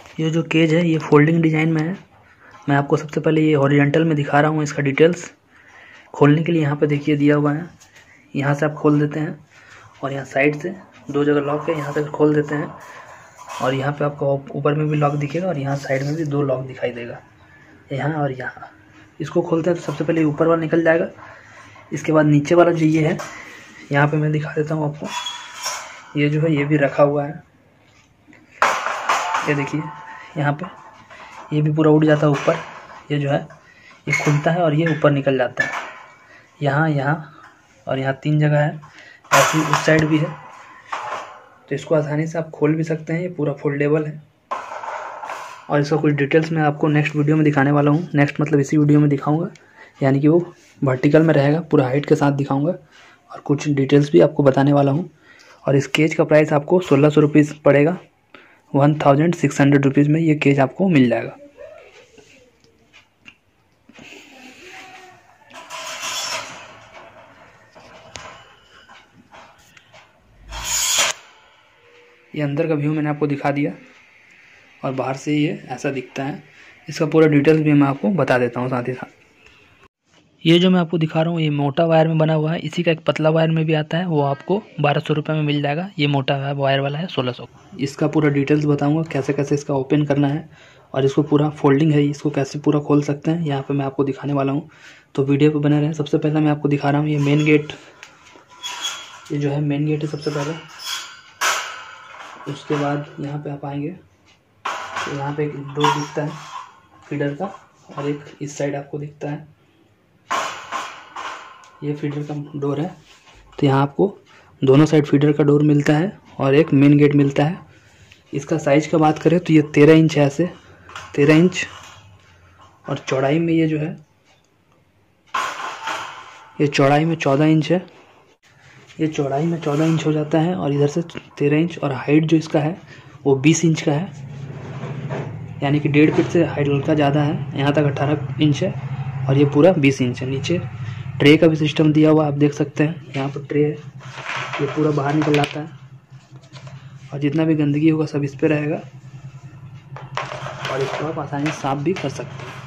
ये जो केज है ये फोल्डिंग डिज़ाइन में है। मैं आपको सबसे पहले ये हॉरिजॉन्टल में दिखा रहा हूँ इसका डिटेल्स। खोलने के लिए यहाँ पे देखिए दिया हुआ है, यहाँ से आप खोल देते हैं और यहाँ साइड से 2 जगह लॉक है, यहाँ से खोल देते हैं और यहाँ पे आपको ऊपर में भी लॉक दिखेगा और यहाँ साइड में भी 2 लॉक दिखाई देगा, यहाँ और यहाँ। इसको खोलते हैं तो सबसे पहले ऊपर वाला निकल जाएगा। इसके बाद नीचे वाला जो ये है, यहाँ पे मैं दिखा देता हूँ आपको। ये जो है ये भी रखा हुआ है, ये देखिए यहाँ पे ये भी पूरा उड़ जाता है ऊपर। ये जो है ये खुलता है और ये ऊपर निकल जाता है, यहाँ यहाँ और यहाँ 3 जगह है। ऐसे ही उस साइड भी है, तो इसको आसानी से आप खोल भी सकते हैं। ये पूरा फोल्डेबल है और इसका कुछ डिटेल्स मैं आपको नेक्स्ट वीडियो में दिखाने वाला हूँ। नेक्स्ट मतलब इसी वीडियो में दिखाऊंगा, यानी कि वो वर्टिकल में रहेगा, पूरा हाइट के साथ दिखाऊंगा और कुछ डिटेल्स भी आपको बताने वाला हूँ। और इस केज का प्राइस आपको 1600 रुपीज़ पड़ेगा। 1600 रुपीज़ में ये केज आपको मिल जाएगा। ये अंदर का व्यू मैंने आपको दिखा दिया और बाहर से ये ऐसा दिखता है। इसका पूरा डिटेल्स भी मैं आपको बता देता हूँ साथ ही साथ। ये जो मैं आपको दिखा रहा हूँ ये मोटा वायर में बना हुआ है। इसी का एक पतला वायर में भी आता है, वो आपको 1200 रुपये में मिल जाएगा। ये मोटा वायर वाला है 1600। इसका पूरा डिटेल्स बताऊँगा कैसे कैसे इसका ओपन करना है और इसको पूरा फोल्डिंग है, इसको कैसे पूरा खोल सकते हैं यहाँ पर मैं आपको दिखाने वाला हूँ, तो वीडियो पर बने रहें। सबसे पहले मैं आपको दिखा रहा हूँ ये मेन गेट। ये जो है मेन गेट है सबसे पहले। उसके बाद यहाँ पे आप आएंगे तो यहाँ पे एक डोर दिखता है फीडर का और एक इस साइड आपको दिखता है, ये फीडर का डोर है। तो यहाँ आपको दोनों साइड फीडर का डोर मिलता है और एक मेन गेट मिलता है। इसका साइज का बात करें तो ये 13 इंच है, ऐसे 13 इंच और चौड़ाई में ये जो है ये चौड़ाई में 14 इंच है। ये चौड़ाई में 14 इंच हो जाता है और इधर से 13 इंच और हाइट जो इसका है वो 20 इंच का है, यानी कि 1.5 फीट से हाइट हल्का ज़्यादा है। यहाँ तक 18 इंच है और ये पूरा 20 इंच है। नीचे ट्रे का भी सिस्टम दिया हुआ आप देख सकते हैं, यहाँ पर ट्रे है, ये पूरा बाहर निकल आता है और जितना भी गंदगी होगा सब इस पर रहेगा और इसको आप आसानी से साफ भी कर सकते हैं।